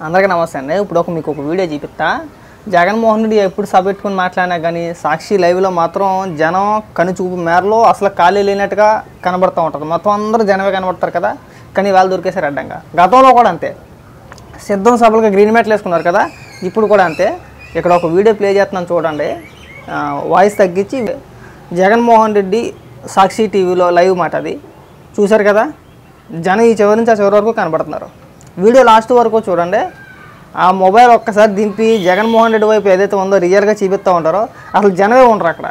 అందరికీ నమస్తే అండి. ఇప్పుడు మీకు ఒక వీడియో చూపిస్తా. జగన్మోహన్ రెడ్డి ఎప్పుడు సభ పెట్టుకుని మాట్లాడినా కానీ సాక్షి లైవ్లో మాత్రం జనం కనుచూపు మేరలో అసలు ఖాళీ లేనట్టుగా కనబడుతూ ఉంటుంది. మొత్తం అందరూ జనమే కనబడతారు కదా, కానీ వాళ్ళు దొరికేసారు అడ్డంగా. గతంలో కూడా అంతే, సిద్ధం సభలుగా గ్రీన్ మ్యాట్లు వేసుకున్నారు కదా, ఇప్పుడు కూడా అంతే. ఇక్కడ ఒక వీడియో ప్లే చేస్తున్నాను చూడండి, వాయిస్ తగ్గించి. జగన్మోహన్ రెడ్డి సాక్షి టీవీలో లైవ్ మాట అది చూశారు కదా, జనం ఈ చివరి నుంచి ఆ చివరి వరకు కనబడుతున్నారు. వీడియో లాస్ట్ వరకు చూడండి. ఆ మొబైల్ ఒక్కసారి దింపి జగన్మోహన్ రెడ్డి వైపు ఏదైతే ఉందో రియల్గా చూపిస్తూ ఉంటారో అసలు జనమే ఉండరు, అక్కడ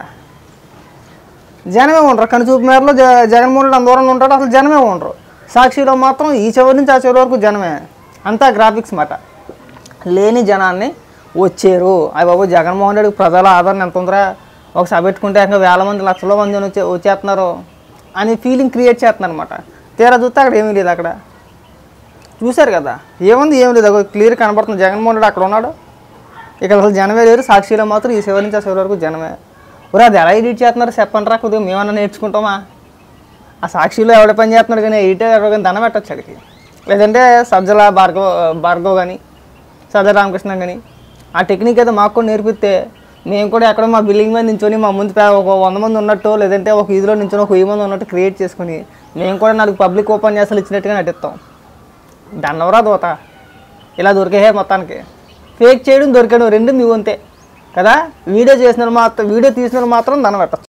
జనమే ఉండరు. కనుచూపు మేరలో జగన్మోహన్ రెడ్డి దూరంగా ఉంటాడు, అసలు జనమే ఉండరు. సాక్షిలో మాత్రం ఈ చివరి నుంచి ఆ చివరి వరకు జనమే, అంతా గ్రాఫిక్స్ మాట. లేని జనాన్ని వచ్చారు. అవి బాబు జగన్మోహన్ రెడ్డికి ప్రజల ఆదరణ ఎంత ఉందిరా, ఒక సభ పెట్టుకుంటే ఇంకా వేల మంది లక్షల మంది వచ్చేస్తున్నారు అని ఫీలింగ్ క్రియేట్ చేస్తున్నారు అనమాట. తీరా చూస్తే అక్కడ ఏమీ లేదు. అక్కడ చూశారు కదా, ఏముంది ఏం లేదు, క్లియర్ కనబడుతుంది. జగన్మోహన్ రెడ్డి అక్కడ ఉన్నాడు, ఇక్కడ అసలు జనమే లేరు. సాక్షిలో మాత్రం ఈ చివరి నుంచి ఆ చివరి వరకు జనమే. ఒరే అది ఎలా ఎడిట్ చేస్తున్నారు చెప్పండి రా, కొద్దిగా మేమన్నా నేర్చుకుంటామా. ఆ సాక్షిలో ఎవడ పని చేస్తున్నాడు కానీ ఎడిటర్ ఎవరు కానీ దండం పెట్టచ్చు అక్కడికి. లేదంటే సజ్జల భార్గవ్ కానీ సజ్జల రామకృష్ణ కానీ ఆ టెక్నిక్ అయితే మాకు కూడా నేర్పిస్తే మేము కూడా ఎక్కడో మా బిల్డింగ్ మీద నించొని మా ముందు ఒక 100 మంది ఉన్నట్టు, లేదంటే ఒక ఇదిలో నించొని ఒక 1000 మంది ఉన్నట్టు క్రియేట్ చేసుకుని మేము కూడా 4 పబ్లిక్ ఉపన్యాసాలు ఇచ్చినట్టుగా నటిస్తాం. దన్నవరా దోత ఇలా దొరికే మొత్తానికి. ఫేక్ చేయడం దొరికాడు రెండు మీ వంతే కదా. వీడియో తీసిన మాత్రం దండం పెట్టచ్చు.